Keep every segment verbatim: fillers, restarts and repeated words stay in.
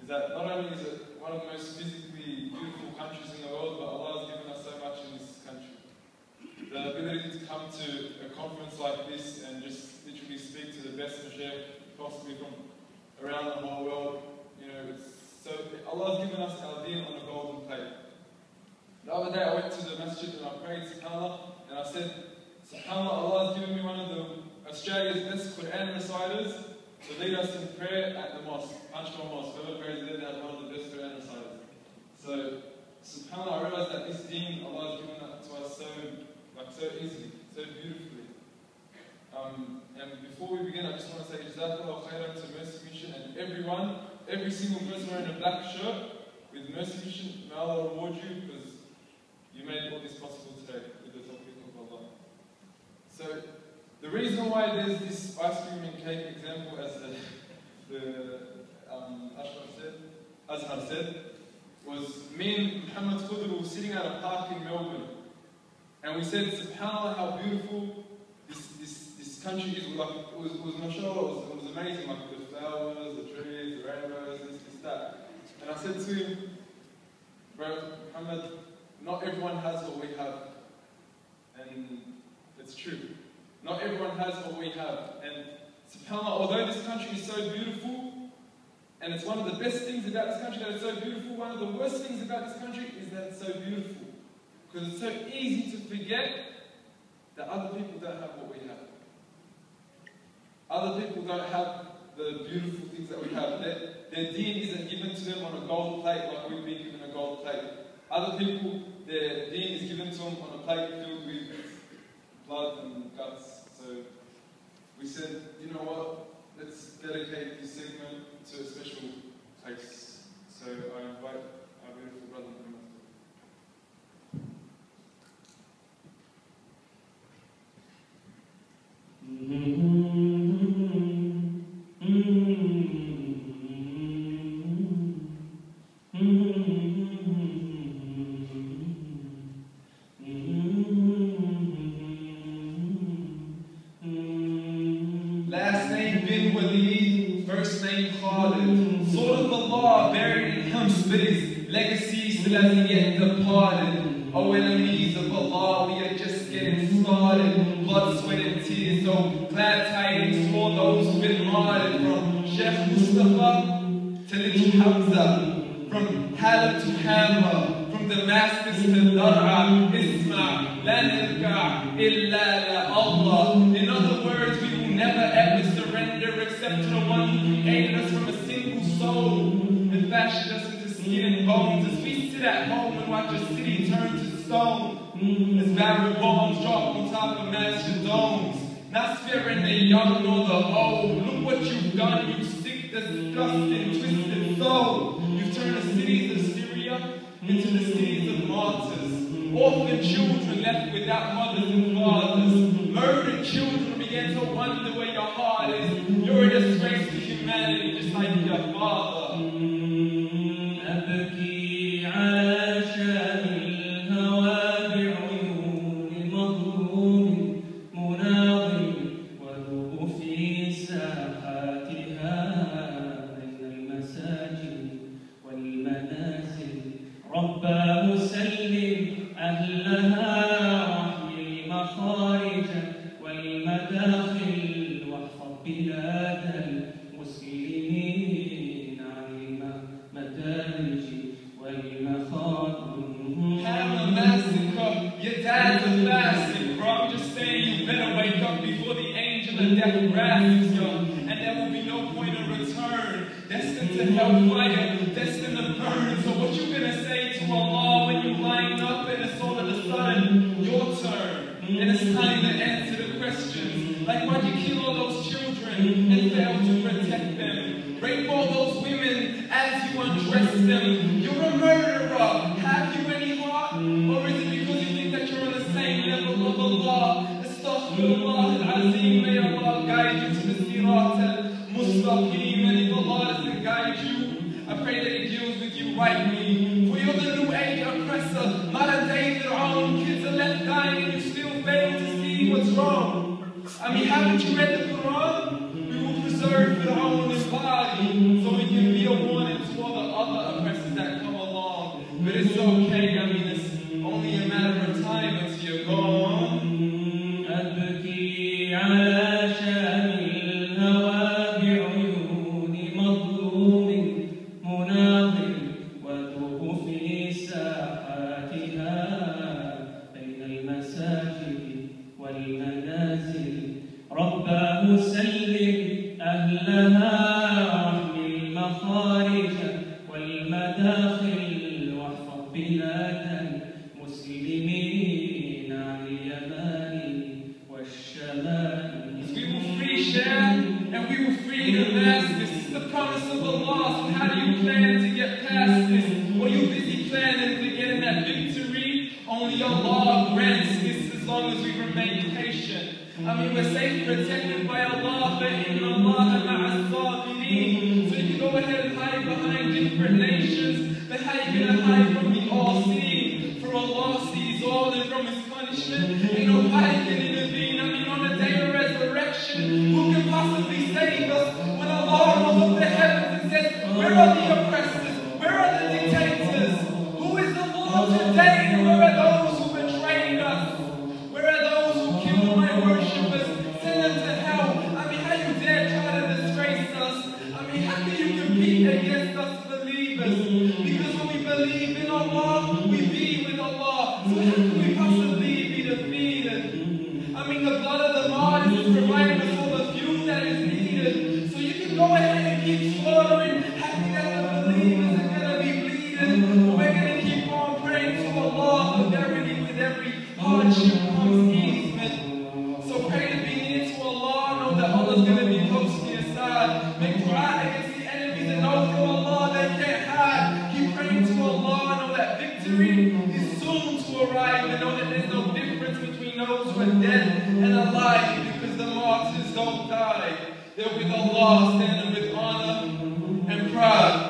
is that not only is it one of the most physically beautiful countries in the world, but Allah has given us so much in this country. The ability to come to a conference like this and just literally speak to the best mashaykh possibly from around the whole world, you know, it's so Allah has given us our deen on a golden plate. The other day I went to the masjid and I prayed, subhanAllah, and I said, subhanAllah, Allah has given me one of the Australia's best Quran reciters to lead us in prayer at the mosque, Punchbowl Mosque. Whoever prays there, they have one of the best Quran reciters. So, subhanAllah, I realized that this deen, Allah has given that to us so, like, so easily, so beautifully. Um, and before we begin, I just want to say Jazakallah khairan to Mercy Mission and everyone, every single person wearing a black shirt with Mercy Mission, may Allah reward you because you made all this possible today with the tawfiq of Allah. So, the reason why there's this ice cream and cake example, as the, the um, Ashraf said, Azhar said, was me and Muhammad Khudr were sitting at a park in Melbourne, and we said, subhanAllah, how beautiful this, this, this country is. Like, it was, it was mashallah, it was, it was amazing, like the flowers, the trees, the rainbows, this, this, that. And I said to him, bro, Muhammad, not everyone has what we have. And it's true. Not everyone has what we have. And subhanAllah, although this country is so beautiful, and it's one of the best things about this country that it's so beautiful, one of the worst things about this country is that it's so beautiful. Because it's so easy to forget that other people don't have what we have. Other people don't have the beautiful things that we have. Their, their deen isn't given to them on a gold plate like we've been given a gold plate. Other people, their deen is given to them on a plate filled with blood and guts. So we said, you know what, let's dedicate this segment to a special place. So I invite our beautiful brother Muhammad. Last name bin Walid, first name Khalid. Sword of Allah buried in him, but his legacy still hasn't yet departed. Oh enemies of Allah, we are just getting started. Blood, sweat and tears, so glad tidings for those who've been martyred. From Sheikh Mustafa to little Hamza, from Halab to Hamra, from Damascus to Dar'a, Isma, la nirka' illa la Allah. In other words, we will never ever surrender except to the one who created us from a single soul and fashioned us into skin and bones. As we sit at home and watch a city turn to stone, as barren bombs drop on top of massive domes, not sparing the young nor the old. Look what you've done, you sick, disgusting, twisted soul. You've turned the cities of Syria into the cities of martyrs. Orphan children left without mothers and fathers. Murdered children began to wonder where your heart is. You're a disgrace to humanity, just like your father. So we can be a warning to all the only Allah grants this as long as we remain patient. I mean, we're safe protected by Allah, فَإِنَّ اللَّهَ مَعَ الصَّابِرِينَ. So you can go ahead and hide behind different nations, but how are you going to hide from the all-seeing? For Allah sees all, and from His punishment, ain't nobody can intervene. I mean, on the day of resurrection, who can possibly save us when Allah rolls up the heavens and says, where are the oppressors? Where are the dictators? Who is the Lord today? And where are those who betrayed us? Where are those who killed my worshippers? Send them to hell. I mean, how you dare try to disgrace us? I mean, how can you compete against us believers? Because when we believe in Allah, we be with Allah. So how can we possibly be defeated? I mean, the blood of the martyrs is providing us all the fuel that is needed. So you can go ahead and keep slaughtering. Happy that the believers are going to be bleeding. But we're going to keep on praying to Allah for verity with every hardship comes easement. So pray to be near to Allah. Know that Allah is going to be close to your side. Make dua against the enemies and know from Allah they can't hide. Keep praying to Allah. Know that victory is soon to arrive. And know that there's no difference between those who are dead and alive, because the martyrs don't die. They're with Allah, standing with honor and pride.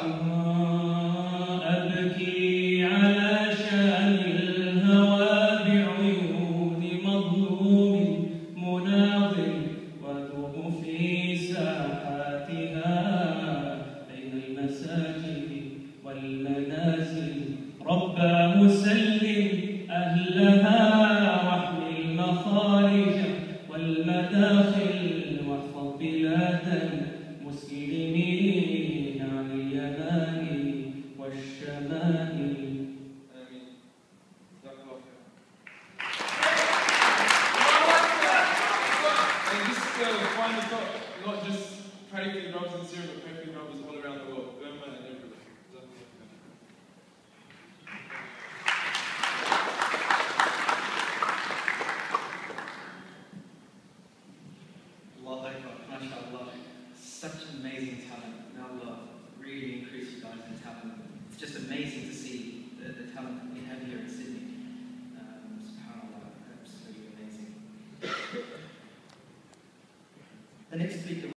أبكي على شان الهوى بعيون مظلوم مناضل وأدب في ساحاتها بين المساجد والمنازل. ربا مسلم أهلها واحمي المخارج والمداخل واحفظ بلاد المسلمين عن اليمن والشمال. آمين. جزاك الله خير. And just uh, final thought, not just pray for your brothers in Syria, but pray for your brothers all around the world, Burma and everywhere. Jazakallah khair. Allahu Akbar, mashallah. Such amazing talent. May Allah really increase you guys in talent. It's just amazing to see the, the talent that we have here in Sydney. Um, SubhanAllah, absolutely amazing. The next speaker